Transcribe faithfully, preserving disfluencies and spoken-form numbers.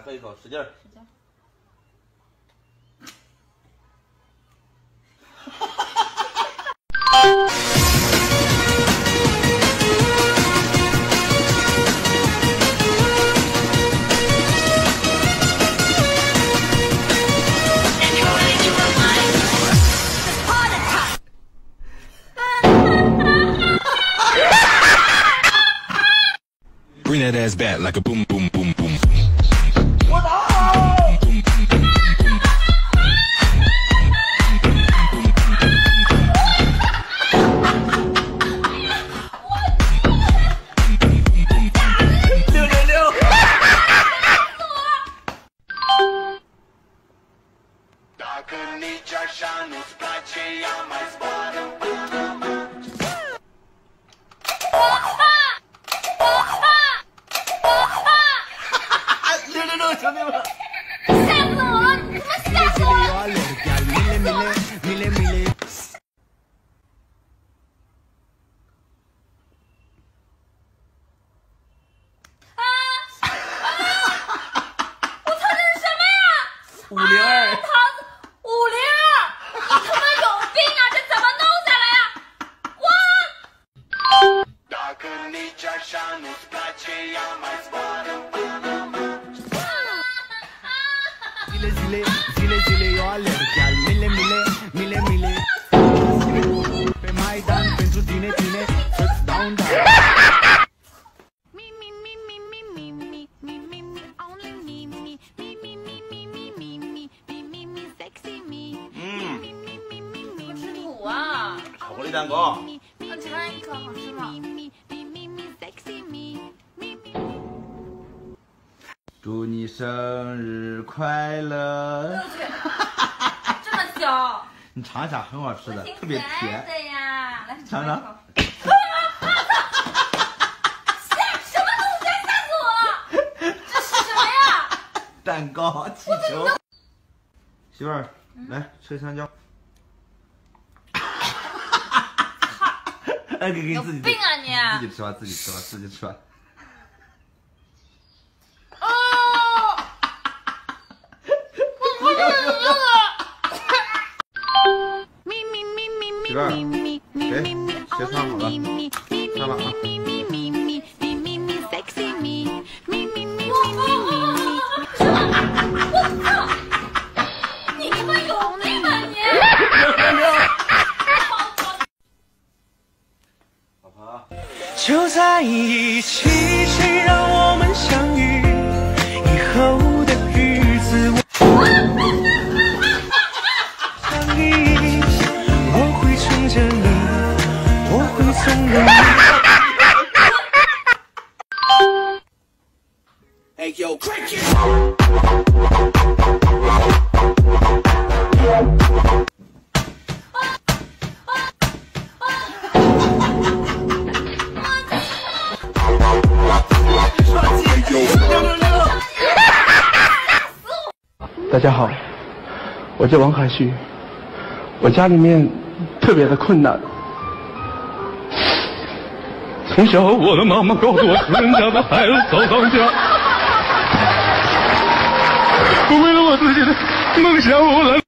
喝一口，使劲儿。 使劲儿。 Bring that ass back like a boom, boom, boom, boom. 我操！六六六！六六六，兄弟们！ 吓死我了！你他妈吓死我了！啊啊！我操，这是什么呀？ 五零二， 桃子，五零二，你他妈有病啊！这怎么弄下来呀？哇！ Zile, zile, zile, zile, eu alerg chiar mile, mile, mile, mile. Pe Maidan, pentru tine, tine, să-ți dau un dar. Me, me, me, me, me, me, me, me, me, me, only me, me, me, me, me, me, me, me, me, me, me, me, sexy me. 嗯， Me, me, me, me, me, 吃土啊！ 巧克力蛋糕。 那尝一口好吃吗？ me, me, me, me, sexy me. Me, me. 祝你生日快乐！ 这么小， 你尝一下，很好吃的，特别可爱甜。 的呀！来尝尝。 吓什么东西？吓死我了！这是什么呀？ 蛋糕、气球。媳妇儿，来吃香蕉。哎，给给你自己。 有病啊你！ 自己吃吧，自己吃吧，自己吃吧。 媳妇儿，给，鞋穿好了，穿吧啊。 你他妈有病啊你！ 老婆， 就在一起，谁让我们相遇？以后的日子，我相依，我会宠着你，我会纵容你。Hey yo, crank it! 大家好，我叫王海旭，我家里面特别的困难。从小我的妈妈告诉我，穷人家的孩子早当家。我为了我自己的梦想，我来。